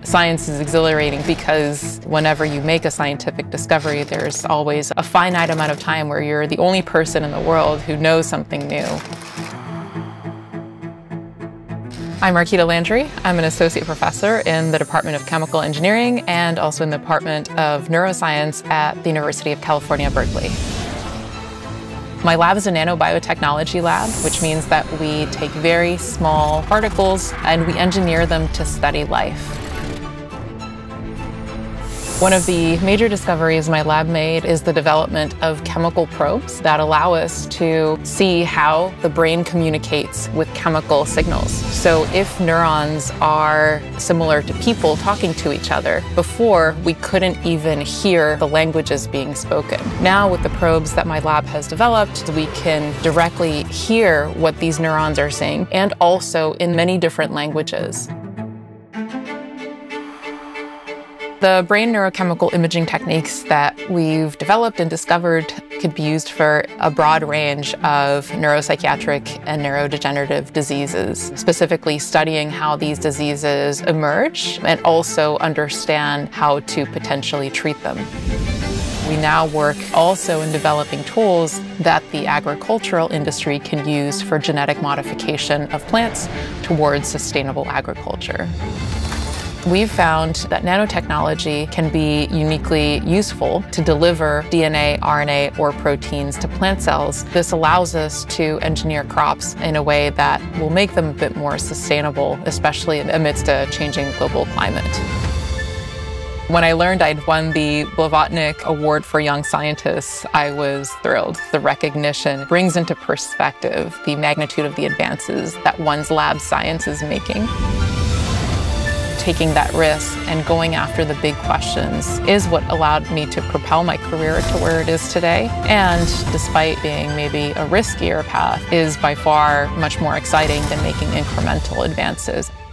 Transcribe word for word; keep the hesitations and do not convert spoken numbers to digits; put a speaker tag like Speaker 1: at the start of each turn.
Speaker 1: Science is exhilarating because whenever you make a scientific discovery, there's always a finite amount of time where you're the only person in the world who knows something new. I'm Markita Landry. I'm an associate professor in the Department of Chemical Engineering and also in the Department of Neuroscience at the University of California, Berkeley. My lab is a nanobiotechnology lab, which means that we take very small particles and we engineer them to study life. One of the major discoveries my lab made is the development of chemical probes that allow us to see how the brain communicates with chemical signals. So if neurons are similar to people talking to each other, before we couldn't even hear the languages being spoken. Now with the probes that my lab has developed, we can directly hear what these neurons are saying, and also in many different languages. The brain neurochemical imaging techniques that we've developed and discovered could be used for a broad range of neuropsychiatric and neurodegenerative diseases, specifically studying how these diseases emerge and also understand how to potentially treat them. We now work also in developing tools that the agricultural industry can use for genetic modification of plants towards sustainable agriculture. We've found that nanotechnology can be uniquely useful to deliver D N A, R N A, or proteins to plant cells. This allows us to engineer crops in a way that will make them a bit more sustainable, especially amidst a changing global climate. When I learned I'd won the Blavatnik Award for Young Scientists, I was thrilled. The recognition brings into perspective the magnitude of the advances that one's lab science is making. Taking that risk and going after the big questions is what allowed me to propel my career to where it is today. And despite being maybe a riskier path, is by far much more exciting than making incremental advances.